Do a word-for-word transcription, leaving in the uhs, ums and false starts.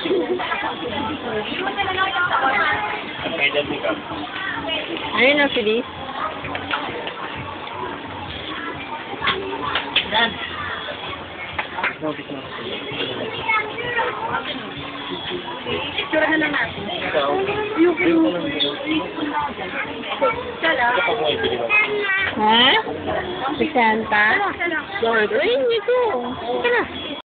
Ayun na, Feliz. Yan. Surahan na natin. Yung Ha? Si Santa? Sorry, rin ito. Ito na.